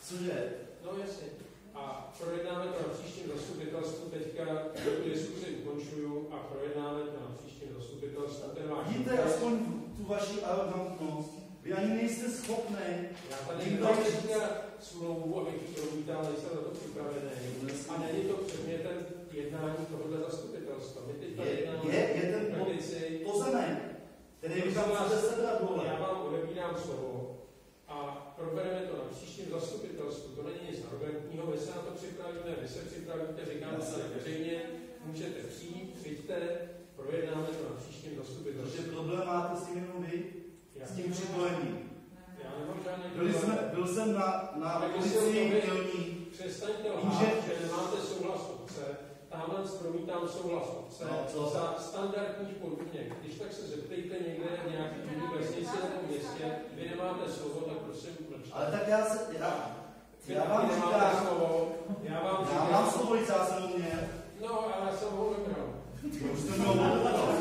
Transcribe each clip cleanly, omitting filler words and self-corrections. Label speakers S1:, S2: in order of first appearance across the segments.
S1: Cože?
S2: No jasně. A projednáme to na příštím zastupitelstvu, teďka tu diskuzi ukončuju a projednáme to na příštím zastupitelstvu.
S1: Vidíte aspoň tu vaši arrogantnost. Vy ani nejste schopný.
S2: Já tady nemám smlouvu, abych ji promítal, nejsem na to připravený. A není to předmětem jednání tohoto zastupitelstva. My teďka
S1: je ten pozemek, který vy tam chcete sebrat dole.
S2: Já vám odebírám slovo a probereme to na příštím zastupitelstvu. To není nic arrogantního, my se na to připravíme, vy se připravíte, říkáme se veřejně, můžete přijďte, projednáme to na příštím zastupitelstvu.
S1: Protože problém máte s tím jenom vy? S tím připojením.
S2: Já nemám žádný
S1: Byl jsem na policii dělní.
S2: Přestaňte lhát, že nemáte souhlas obce. Tamhle promítám souhlas obce za standardních podmínek. Když tak se zeptejte někde v nějaký jiný vesnici nebo městě, vy nemáte slovo, tak prosím mlčte.
S1: Ale tak já vám říkám, já mám slovo, já jsem u mě.
S2: No, ale já jsem ho vybral.
S1: Už jste mě ho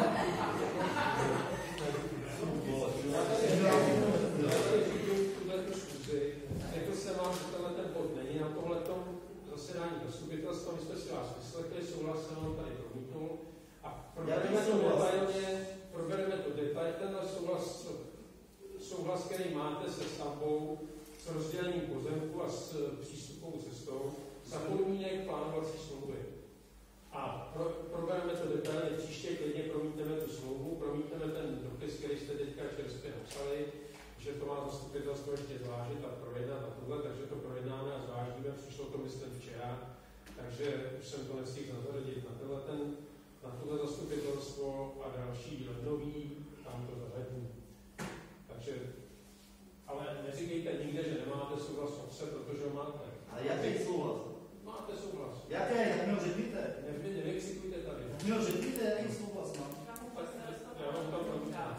S2: Řekl jsem vám, že tenhle ten bod není na tohletom zasedání zastupitelstva, my jsme si vás vyslechli, souhlas jsem vám tady promítnul a probereme to detailně, tenhle souhlas, který máte se stavbou, s rozdělením pozemku a s přístupovou cestou, za podmínek plánovací smlouvy. A probereme to detailně, příště klidně promítneme tu smlouvu, promítneme ten dopis, který jste teďka čerstvě napsali, že to má zastupitelstvo ještě zvážit a projednat a tohle, takže to projednáme a zvážíme. Přišlo to, myslím, včera, takže už jsem to nestihl zařadit na tohle zastupitelstvo a další lednový, tam to zařadím. Takže, ale neříkejte nikde, že nemáte souhlas obce, protože ho máte.
S1: Ale jaký souhlas?
S2: Máte souhlas.
S1: Jaké? Jak mi ho řekněte?
S2: Nevykřikujte tady.
S1: Jak mi ho řekněte, jaký souhlas mám?
S2: Já vám to promítám.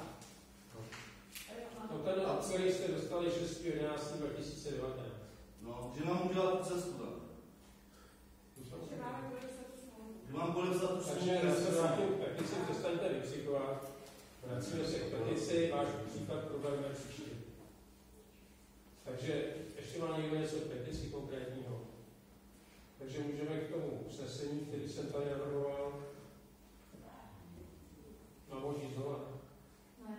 S2: No ten, který jste dostali 6.11.2019.
S1: No, že mám udělat tu cestu tam. Že mám podepsat tu smlouvu.
S2: Takže já se vrátím k petici, přestaňte vykřikovat. Vracíme se k petici, váš příklad probereme příště. Takže ještě má někdo něco k petici konkrétního. Takže můžeme k tomu usnesení, který jsem tady navrhoval. Mám ho říct znova?
S3: Ne.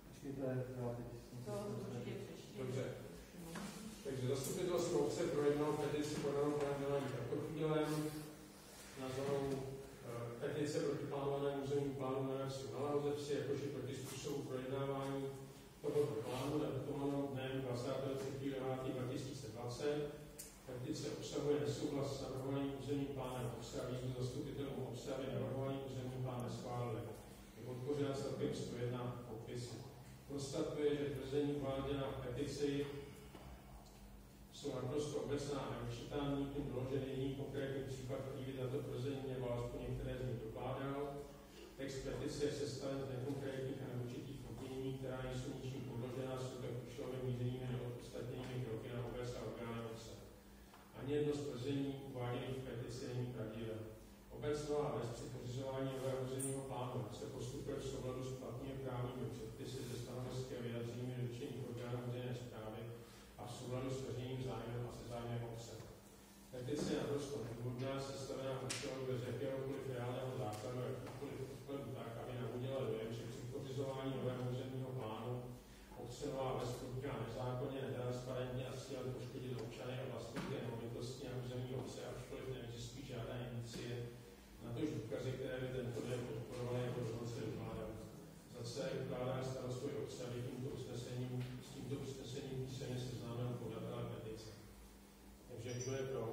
S2: Dobře. Takže zastupitelstvo obce projednalo petici podanou panem Milanem Kratochvílem, nazvanou petice proti plánovanému územnímu plánu Jmenovského na Lauzepsi, jakože proti způsobu projednávání tohoto plánu datovanou dnem 23.9.2020. Petice obsahuje nesouhlas s navrhovaným územním plánem obce a výzvu zastupitelům obce, aby navrhovaný územní plán neschválili. Je podpořena celkem 101 podpisů. Konstatuje, že tvrzení uváděná v petici jsou naprosto obecná a neurčitá, nikým doložen jediný konkrétní případ, který by tato tvrzení nebo alespoň některé z nich dokládal. Text petice je sestaven z nekonkrétních a neurčitých obvinění, která nejsou ničím podložená, jsou tak účelově mířenými nebo podstatnými kroky na obec a orgány obce. Ani jedno z tvrzení uváděných v petici není pravdivé. Obec Nová Ves při pořizování nového územního plánu se postupuje v souladu s platnými právními předpisy ze stanovisky a vyjádřeními dotčených orgánů veřejné správy a v souladu s veřejným zájmem a se zájmem obce. Petice je naprosto nedůvodná, sestavená účelově bez jakéhokoliv reálného základu a jakýkoliv podkladu tak, aby navodila dojem, že při pořizování nového územního plánu obce Nová Ves podniká nezákonně, netransparentně a s cílem poškodit občany a vlastníky nemovitosti a území obce, ačkoliv neexistují žádné indicie, natož důkazy, které by tento den podporovaly jako dokonce dokládaly. Zase ukládá starostovi obce, aby s tímto usnesením písemně seznámil podavatele petice. Takže kdo je pro?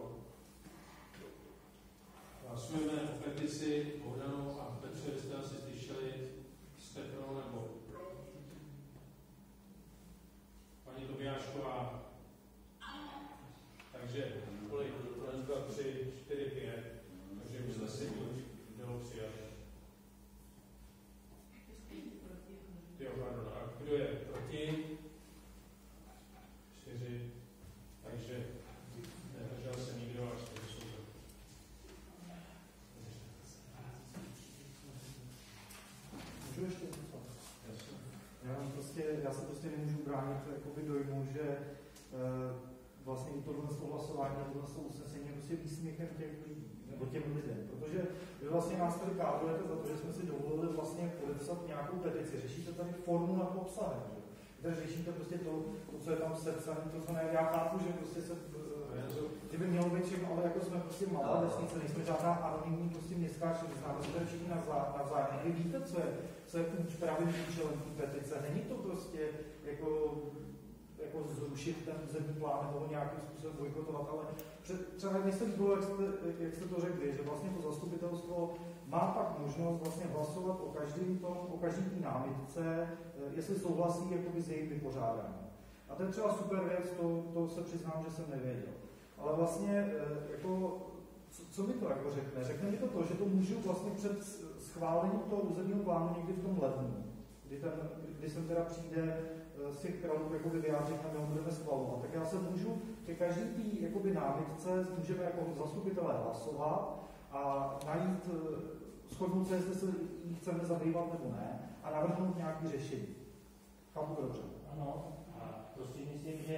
S2: Hlasujeme o petici Bohdanu a Petře, vy jste asi slyšeli, jste pro nebo paní Tobiášková. Takže kolik? 1, 2, 3, 4, 5. Takže usnesení bylo přijaté. A kdo je proti? 4. Takže nedržel se nikdo a 4 jsou proti.
S4: Můžu ještě něco? Já se prostě nemůžu bránit jakoby dojmu, že vlastně i tohle hlasování, tohle usnesení je prostě výsměchem těch lidí, nebo těm lidem, protože vy vlastně nás tady kádrujete za to, že jsme si dovolili vlastně podepsat nějakou petici, řešíte tady formu nad obsahem, že? Tady řešíte prostě to, co je tam sepsané, to co ne, já chápu, že prostě se, že by mělo být všechno, ale jako jsme prostě malá vesnice, nejsme žádná anonymní prostě městská činnost, známe se tady všichni navzájem. Vy víte, co je pravým účelem té petice, není to prostě jako zrušit ten územní plán nebo nějakým způsobem bojkotovat, ale třeba mi se líbilo, jak jste to řekli, že vlastně to zastupitelstvo má pak možnost vlastně hlasovat o každý té námitce, jestli souhlasí jakoby s jejich vypořádáním. A to je třeba super věc, to se přiznám, že jsem nevěděl. Ale vlastně, jako, co mi to jako řekne? Řekne mi to, že to můžu vlastně před schválením toho územního plánu někdy v tom lednu, kdy sem teda přijde z těch krajů jakoby vyjádřit, a my ho budeme schvalovat. Tak já se můžu ke každý té jakoby námitce můžeme jako zastupitelé hlasovat a najít, shodnout se, jestli se jí chceme zabývat nebo ne, a navrhnout nějaké řešení. Chápu to dobře?
S3: Ano, a to si myslím, že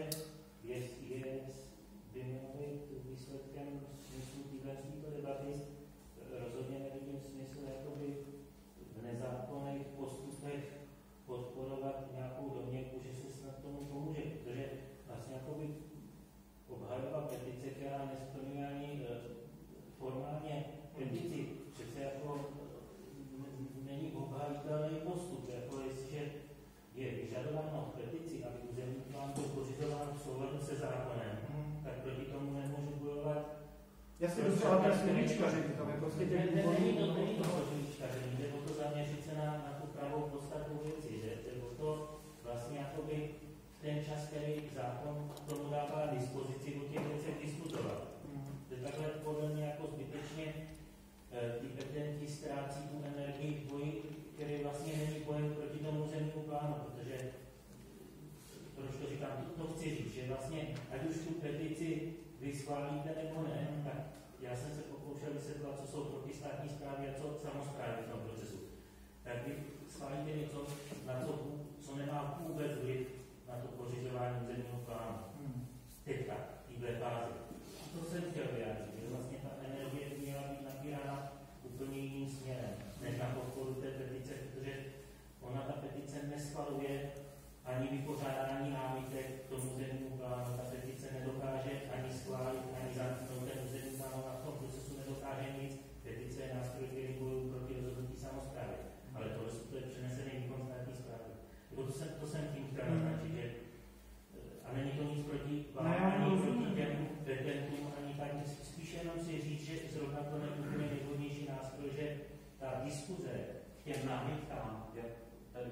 S3: by mělo být výsledkem smyslu této debaty. Rozhodně nevidím smysl jakoby v nezákonných postupech podporovat nějakou domněnku, že se snad tomu pomůže, protože vlastně jakoby obhajová petice, která nesplňuje ani formálně petici, přece jako není obhajitelný postup, jako jestliže je vyžadováno v petici, aby územní plán byl pořizován v souladu se zákonem, tak proti tomu nemůžu bojovat.
S4: Jasně, dobře, ale to je slovíčkaření, tam je prostě těch
S3: Není to slovíčkaření, jde o to zaměřit se na tu pravou podstatu věci, že jde o to vlastně jakoby ten čas, který zákon tomu dává dispozici, o těch věcech diskutovat. Že takhle podle mě jako zbytečně ty petenti ztrácí tu energii v boji, který vlastně není bojem proti tomu územnímu plánu, protože proč to říkám, to chci říct, že vlastně, ať už tu petici vy schválíte nebo ne, tak já jsem se pokoušel vysvětlovat, co jsou protistátní správy a co samosprávy v tom procesu. Tak vy schválíte něco, na co nemá vůbec vliv na to pořizování územního plánu. Teďka, v této fázi. To jsem chtěl vyjádřit, že vlastně ta energie měla být nabírána úplně jiným směrem, než na podporu té petice, protože ona ta petice neschvaluje ani vypořádání námitek k tomu územnímu plánu. Ta petice nedokáže ani schválit, ani zamítnout ten územní plán, a v tom procesu nedokáže nic. Petice je nástroj, který bojuje proti rozhodnutí samosprávy. Ale to je přenesený výkon státní správy. To jsem tím chtěl naznačit, že a není to nic proti vám, ani proti těm petentům, ani tak. Spíš jenom si říct, že zrovna to není úplně nejvhodnější nástroj, že ta diskuze k těm námitkám, tady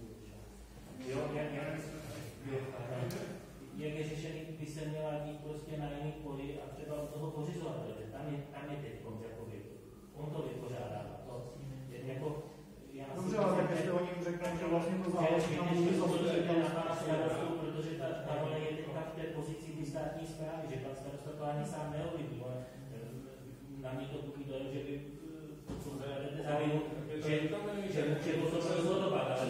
S3: jak je řešený, by se měla dít prostě na jiný poli a třeba od toho pořizovatele, že tam je teď jakoby, on to vypořádá.
S4: Dobře, ale tak jestli oni mu řeknou, že vlastně to záleží na můj
S3: starostu, protože ta role je teďka v té pozici státní správy, že pan starosta to ani sám neovlivní. Na mě to budí dojem, že by že to se rozhodovat, ale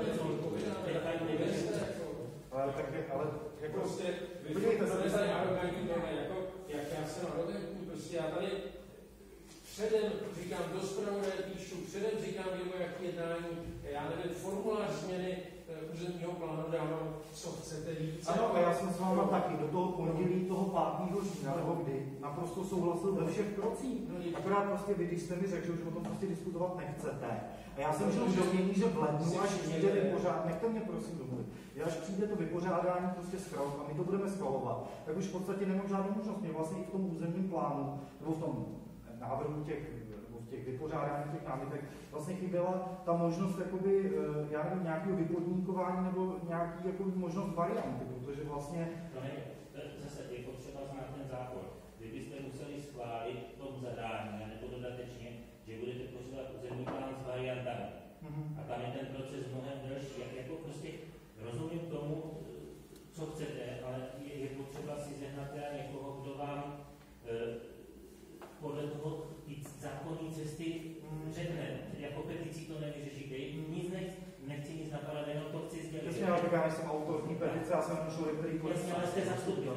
S2: jako prostě, podívejte se, jak já jsem arrogantní, prostě já tady předem říkám, do zpravodaje píšu, předem říkám, jaký jednání, já nevím, formulář změny územního plánu dávám, co chcete víc.
S4: Ano, a já jsem s váma taky do toho pondělí toho 5. října, nebo kdy, naprosto souhlasil ve všech krocích. Akorát prostě vy, když jste mi řekl, že už o tom prostě diskutovat nechcete. A já jsem žil v domění, že v lednu, až přijde vypořádání, nechte mě prosím domluvit, až přijde to vypořádání prostě schvalovat a my to budeme schvalovat, tak už v podstatě nemám žádnou možnost. Mě vlastně i v tom územním plánu, nebo v tom návrhu těch vypořádání těch námitek vlastně chyběla ta možnost jakoby, já nevím, nějakého vypodmínkování nebo nějaký jako možnost varianty, protože vlastně...
S3: To není, zase je potřeba znát ten zákon. Vy byste museli schválit v tom zadání, nebo dodatečně, že budete požadovat územní plán s variantami. A tam je ten proces mnohem delší. Jako prostě rozumím tomu, co chcete, ale je potřeba si zehnat někoho, kdo vám podle toho zákonní cesty řekne, jako petici to nevyřešíte. Nic nechci nic napadat, jenom to chci sdělit.
S4: Přesně, ale já jsem autor té petice, já jsem ten člověk, který
S3: Jasně, ale jste zastupitel.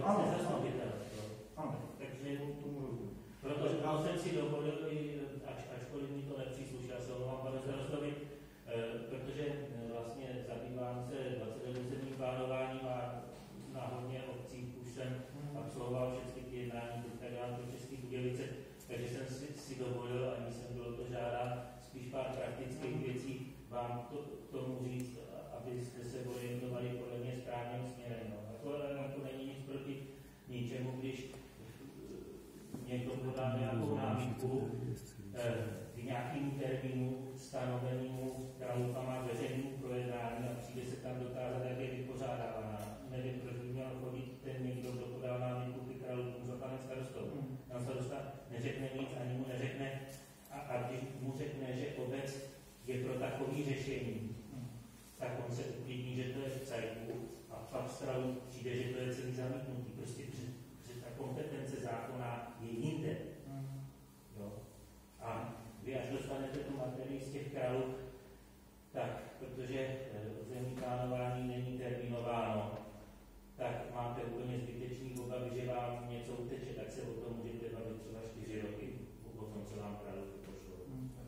S3: Takže protože jsem si dovolil, ačkoliv mi to nepřísluší, já se omlouvám panu starostovi, protože vlastně zabývám se 20 plánováním a na hodně obcích už jsem absolvoval všechny ty jednání, teď dělám pro České Budějovice, takže jsem si dovolil, ani jsem bylo to žádán, spíš pár praktických věcí vám k tomu říct, abyste se orientovali podle mě správným směrem. No. A to není nic proti ničemu, když někdo podá nějakou námitku k nějakému termínu stanovenému králůkama veřejnému projednání a přijde se tam dotázat, jak je vypořádávána. Nevím, proč by měl chodit ten někdo, kdo podal námitku k králůkům za panem starostou. Pan starosta neřekne nic, ani mu neřekne, a když mu řekne, že obec je pro takové řešení, tak on se uklidní, že to je v cajku a pak stravu přijde, že to je celý zamítnutí. Prostě ta kompetence zákona je jinde. Jo. A vy až dostanete tu materii z těch králů, tak protože územní plánování není terminováno, tak máte úplně zbytečný obavy, že vám něco uteče, tak se o tom můžete bavit třeba 4 roky, potom co vám králů pošlo.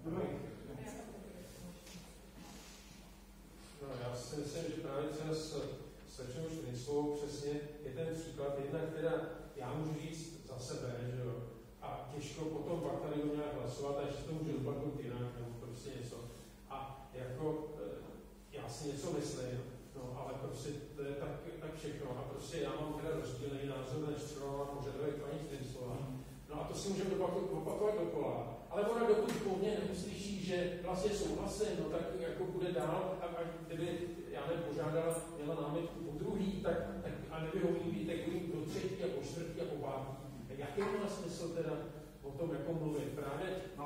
S2: No, já si myslím, že právě třeba s Čečnou Štricovou přesně je ten příklad, jedna, která já můžu říct za sebe, že jo, a těžko potom pak tady nějak hlasovat, a ještě to můžu dopadnout jinak, nebo prostě něco. A jako, já si něco myslím, no, ale prostě to je tak všechno. A prostě já mám teda rozdílný názor, než třeba požadavek paní Štricová. No a to si můžeme opakovat dokola. Ale ona dokud po mně neuslyší, že vlastně souhlasím, no tak jako bude dál, a kdyby, já nepožádala, měla námitku po druhý, tak a nevyhoví být takový po třetí a po čtvrtý a po pátý. Tak jaký má smysl teda o tom jako mluvit? Právě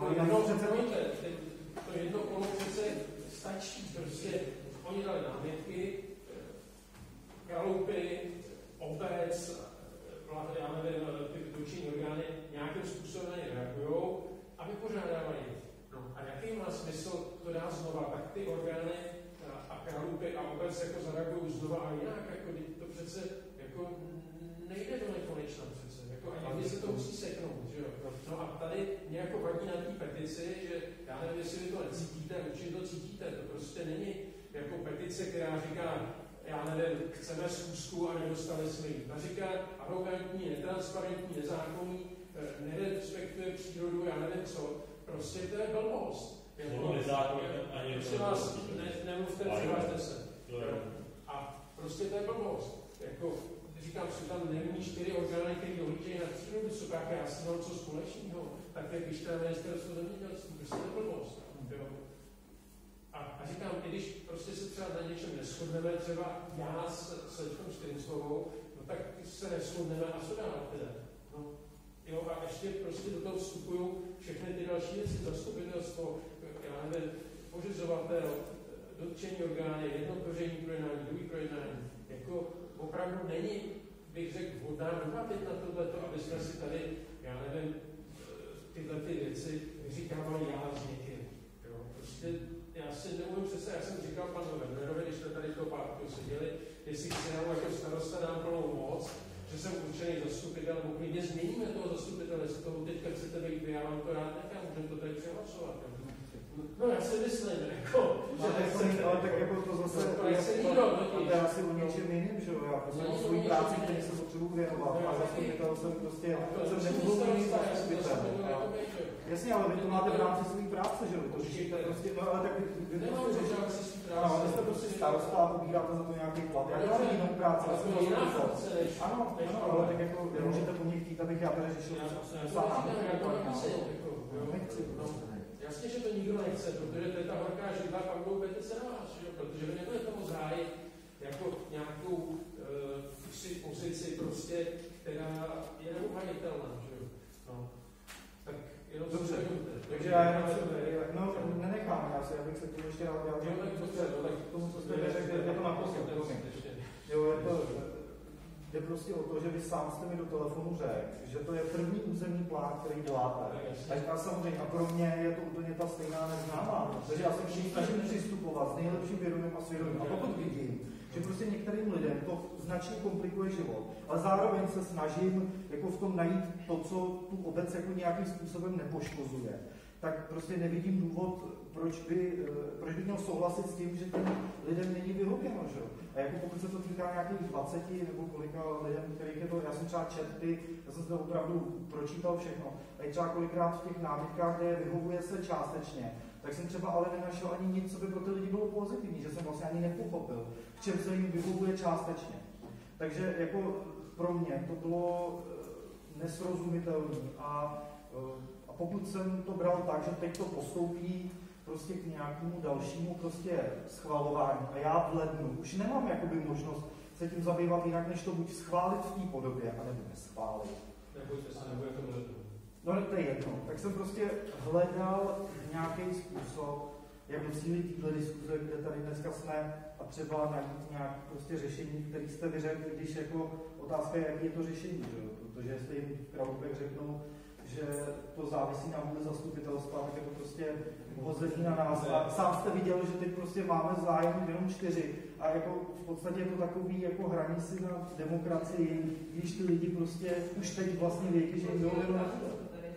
S2: to jedno kolo přece stačí, prostě oni dali námitky, Kraloupy, obec, já nevím, ty dotčení orgány nějakým způsobem na ně reagujou a vypořádávají. No, a jaký má smysl to dát znova? Tak ty orgány a Kraloupy a obec jako zareagují znova a jinak, jako to přece jako nejde do nekonečna přece. Jako, a někdy se to musí seknout, že jo? No a tady mě jako vadí na té petici, že já nevím, jestli vy to necítíte, určitě to cítíte. To prostě není jako petice, která říká, já nevím, chceme schůzku a nedostali jsme ji. Ta říká arrogantní, netransparentní, nezákonný, nerespektuje přírodu, já nevím co. Prostě to je blbost. Prostě vás nemluvte, přihlašte se. A prostě to je blbost. Jako, říkám, že tam neumí 4 orgány, které dohlížejí na přírodu, co tak já si mám co společného, tak jak když tam ministerstvo zemědělství, prostě to je blbost. A říkám, i když prostě se třeba na něčem neshodneme, třeba já s Čečnou Štricovou, no tak se neshodneme a co dál teda. No, jo, a ještě prostě do toho vstupují všechny ty další věci, zastupitelstvo, já nevím, pořizovatel, dotčení orgány, jedno veřejné projednání, druhý projednání. Jako opravdu není, bych řekl, vhodná doba teď na tohleto, aby jsme si tady, já nevím, tyhle ty věci vyříkávali já s někým. Jo, prostě já si neumím přece, já jsem říkal panu Wernerovi, když jsme tady toho pátku seděli, jestli chci nám jako starosta dám plnou moc, že jsem určený zastupitel, nebo klidně změníme toho zastupitele, jestli toho teďka chcete být, já vám to rád nechám, můžeme to tady přehlasovat. No já si myslím, jako, že
S4: ale tak jako to zase je asi o něčem jiným, že jo, já prostě mám svou práci, který se potřebuji věnovat a zastupitel jsem prostě, jsem neuvolněný zastupitel. Jasně, ale vy to máte v rámci své práce, že jo, to řešíte prostě, no ale tak vy jste prostě starosta a pobíráte za to nějaký plat, já dělám jinou práci, ale jsem zastupitel. Ano, ale tak jako nemůžete po nich chtít, abych já tady řešil sám.
S2: Jasně, že to nikdo nechce, protože to je ta horká židla, pak budou petice na vás, že? Protože vy nebudete moc hájit jako nějakou pozici prostě, která je neobhajitelná, že jo. No. Tak jenom
S4: dobře, takže já jenom nenechám, já bych se tomu ještě rád vyjádřil, k tomu, co jste řekl, je to naposled. Jo, je to, jde prostě o to, že vy sám jste mi do telefonu řekl, že to je první územní plán, který děláte. A samozřejmě, a pro mě je to úplně ta stejná neznámá. Takže já se všichni snažím přistupovat s nejlepším vědomím a svědomím. A pokud vidím, že prostě některým lidem to značně komplikuje život. Ale zároveň se snažím jako v tom najít to, co tu obec jako nějakým způsobem nepoškozuje. Tak prostě nevidím důvod, proč by měl souhlasit s tím, že těm lidem není vyhověno, že jo? A jako pokud se to týká nějakých 20 nebo kolika lidem, kterých je to, já jsem třeba já jsem to opravdu pročítal všechno, a je třeba kolikrát v těch námitkách, kde vyhovuje se částečně, tak jsem třeba ale nenašel ani nic, co by pro ty lidi bylo pozitivní, že jsem vlastně ani nepochopil, v čem se jim vyhovuje částečně. Takže jako pro mě to bylo nesrozumitelné a pokud jsem to bral tak, že teď to postoupí prostě k nějakému dalšímu prostě schvalování a já v lednu už nemám jakoby možnost se tím zabývat jinak, než to buď schválit v té podobě, anebo neschválit.
S2: Nebojte se, nebude to v lednu.
S4: No to je jedno. Tak jsem prostě hledal nějaký způsob, jak docílit téhle diskuze, kde tady dneska jsme, a třeba najít nějaké prostě řešení, které jste vyřekli, když jako otázka je, jaký je to řešení, že? Protože jestli jim v Kralupech řeknou, že to závisí na vůli zastupitelstva, tak je to prostě hození na nás. A sám jste viděl, že teď prostě máme zájem jenom 4 a jako v podstatě je to takový jako hraní si na demokracii, když ty lidi prostě už teď vlastně vědí, že jim vyhověno nebude.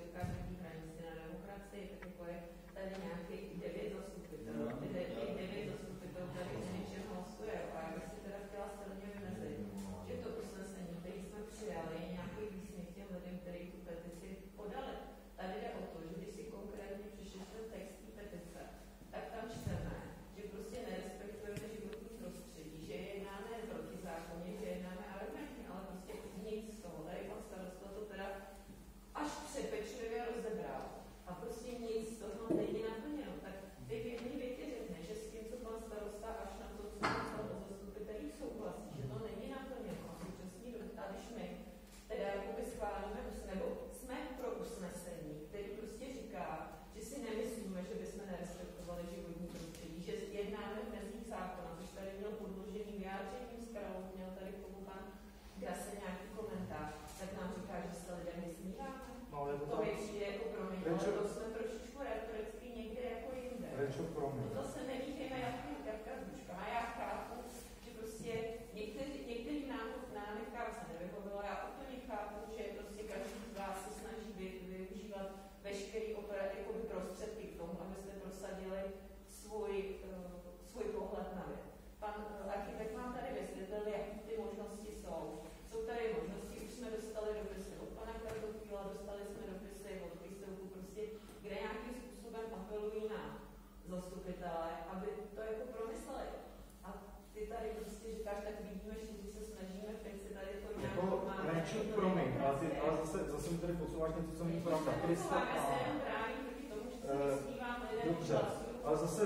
S4: Dobře, ale zase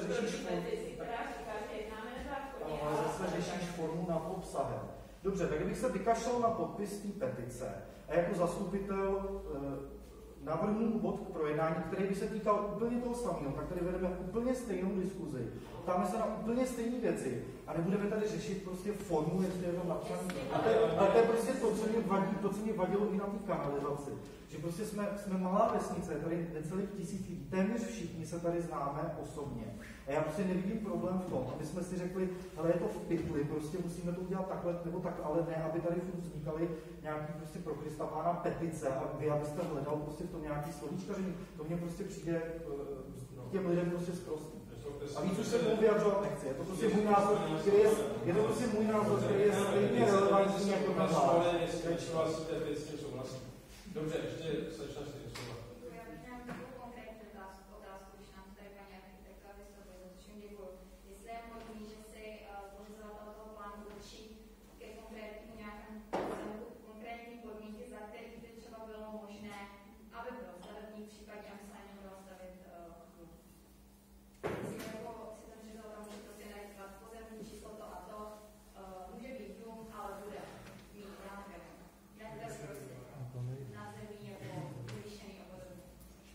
S4: řešíš formu nad obsahem. Dobře, tak kdybych se vykašlal na podpis té petice a jako zastupitel navrhnu bod k projednání, který by se týkal úplně toho samého, tak tady vedeme úplně stejnou diskuzi. Ptáme se na úplně stejné věci a nebudeme tady řešit prostě formu, jestli je to napsané. A to je prostě to, co mě vadilo i na té kanalizaci. Že prostě jsme malá vesnice, tady necelých 1000 lidí, téměř všichni se tady známe osobně. A já prostě nevidím problém v tom, aby jsme si řekli, hele, je to v pytli, prostě musíme to udělat takhle nebo tak, ale ne, aby tady furt vznikaly nějaký prostě pro Krista pána petice a vy, abyste hledal prostě v tom nějaký slovíčkaření, to mně prostě přijde těm lidem prostě zprostý. A víc už se tomu vyjadřovat nechci. Je to prostě můj názor, který je stejně relevantní jako na vás.
S2: Dobře, ještě sečna 4 slova.
S5: Já bych měla takovou konkrétní otázku, když nám tady paní architektka vystupuje, za což jim děkuju. Jestli je možný, že si pořizovatel toho plánu určí ke konkrétnímu nějakému konkrétní podmínky, za kterých by třeba bylo možné, aby byl stavebník, případně aby se na něm dal stavit klub. Myslím, jako si ten ředitel tam může prostě najít pozemní číslo to a to, může být dům, ale bude mít nějaké prostě na zemi jako vyšený a podobně.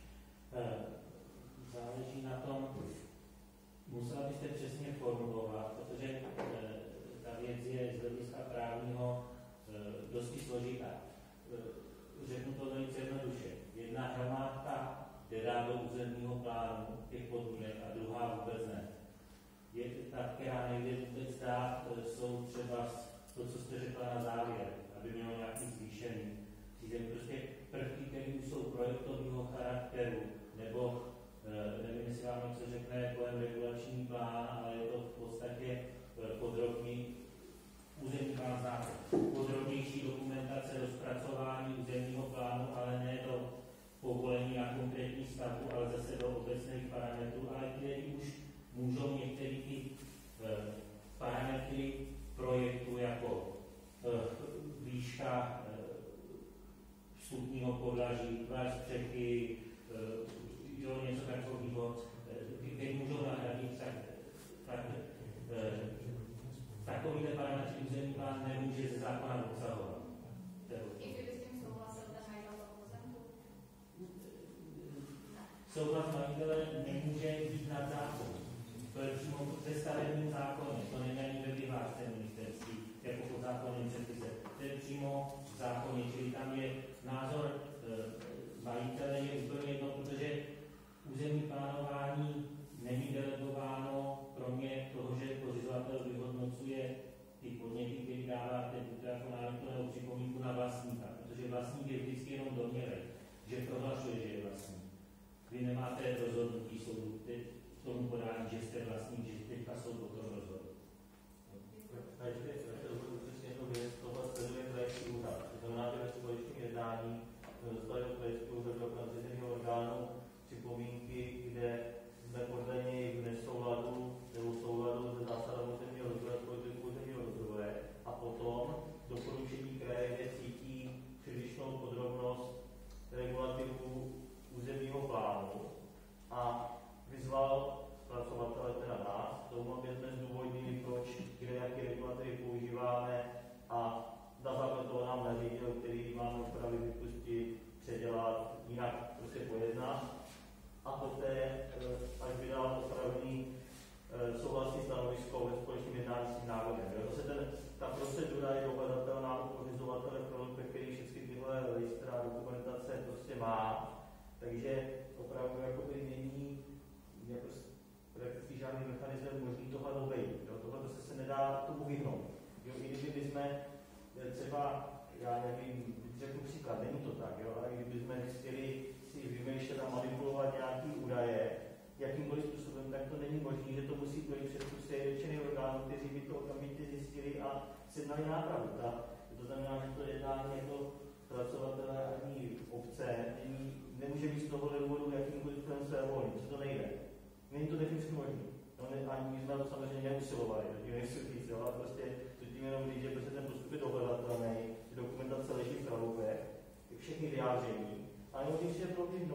S3: Záleží na tom, musela byste přesně formulovat, protože ta věc je z hlediska právního dosti složitá. Řeknu to velice jednoduše. Jedna hromádka jde dát do územního plánu těch podmínek a druhá vůbec ne. Je ta, která nejde vůbec dát, jsou třeba to, co jste řekla na závěr, aby mělo nějaký zvýšený řízení. Prostě prvky, které už jsou projektového charakteru, nebo nevím, jestli vám něco řekne pojem regulační plán, ale je to v podstatě podrobný územní plán znáte. Podrobnější dokumentace do zpracování územního plánu, ale ne do povolení na konkrétní stavbu, ale zase do obecných parametrů, ale které už můžou některé ty parametry projektu jako výška vstupního podlaží, tvar střechy, něco takového, kde můžou nahradit takovýhle parametry územní plán nemůže ze zákona obsahovat.
S5: I kdyby s tím souhlasil ten majitel toho pozemku?
S3: Souhlas majitele nemůže být nad zákon. To je přímo ve stavebním zákoně, to není ani ve vyhlášce ministerství, jako podzákonným předpisem. To je přímo v zákoně, čili tam je názor majitele je úplně jedno, protože územní plánování není delegováno, kromě toho, že pořizovatel vyhodnocuje ty podněty, které dává ten jako námitku nebo připomínku na vlastníka, protože vlastník je vždycky jenom domnělek, že prohlašuje, že je vlastník. Vy nemáte rozhodnutí soudu k tomu podání, že jste vlastník, že teďka soud o tom rozhodl.
S6: A ještě přesně jednu věc, tohle sleduje krajský úřad. To znamená, že ve společném jednání dostali od krajského úřadu do koncesionálního orgánu připomínky, kde jsme podle něj v nesouladu nebo v souladu se zásadou územního rozvoje, politikou územního rozvoje a potom doporučení kraje, kde cítí přílišnou podrobnost regulativu územního plánu a vyzval zpracovatele teda nás, tomu, aby jsme zdůvodnili, proč, kde, jaké regulativy používáme a na základě toho nám nařídil, který máme opravdu vypustit, předělat, jinak prostě pojednat. A poté, až vydal opravný souhlasný stanovisko ve společném jednání s tím návrhem. Zase ta procedura je dohledatelná u pořizovatele, ve který všechny tyhle listra a dokumentace prostě má. Takže opravdu není jako prakticky žádný mechanismus možný tohle obejít. Tohle se nedá tomu vyhnout. I kdyby bychom třeba, já nevím, řeknu příklad, není to tak, ale kdybychom chtěli si vymýšlet a manipulovat nějaké údaje, jakýmkoliv způsobem, tak to není možné, že to musí projít přes sjednocený orgánů, kteří by to okamžitě zjistili a sjednali nápravu. To znamená, že to jednání jako zpracovatele ani obce nemůže být z tohohle důvodu jakýmkoliv způsobem svévolný, protože to nejde. Není to technicky možné. Ani my jsme to samozřejmě neusilovali, tím nejsou víc, ale prostě to tím jenom říct, že prostě ten postup je dohledatelný, že dokumentace leží v pravově, všechny vyjádření, ale tím, že pro ty